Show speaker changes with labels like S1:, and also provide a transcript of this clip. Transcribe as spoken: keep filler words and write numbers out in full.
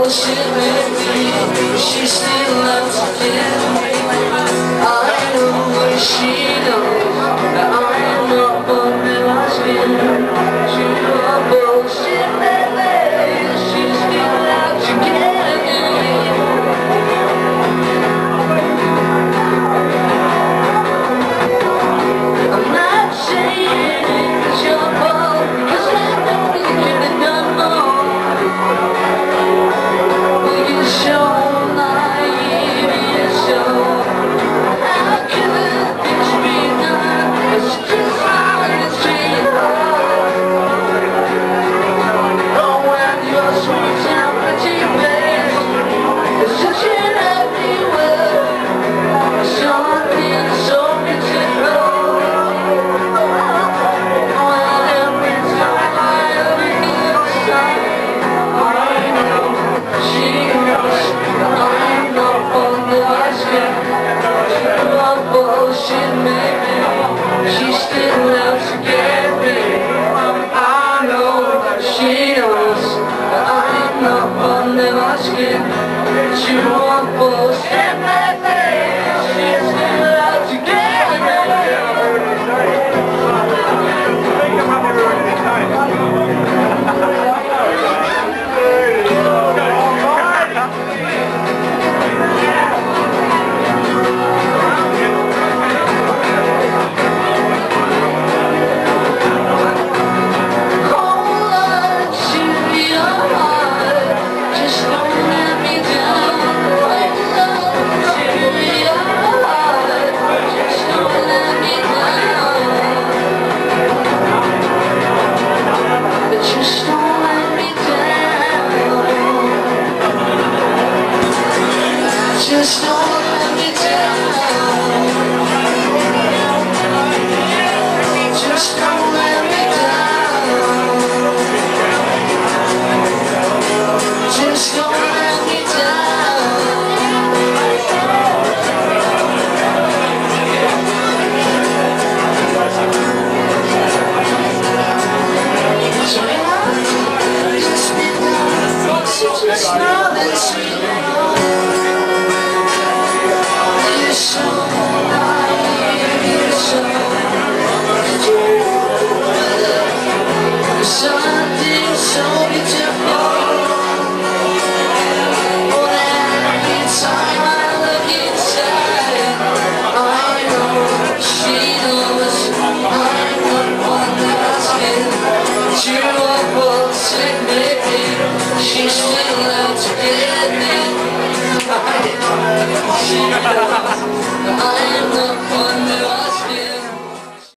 S1: bullshit, baby. She still loves to get me. I know what she knows, that I'm not bumping my skin. She love bullshit, baby. She still loves to get me. I'm not saying it's your fault, because I know you could have done more. But you're so naive, you're so. How could this be done? It's just hard, it's really hard. Oh, when you're sweet temperature, babe, it's such an happy world. Something so beautiful. Bullshit, maybe she still loves to get me. I know she knows that I'm not under my skin. She won't bullshit, maybe she still loves to get me. Just don't let me down. Just don't let me down. Just don't let me down. So yeah, just be done. So just know that you something so beautiful. Oh, every time I look inside, I know she knows I'm the one that's in. She won't forsake me. She still loves to get me.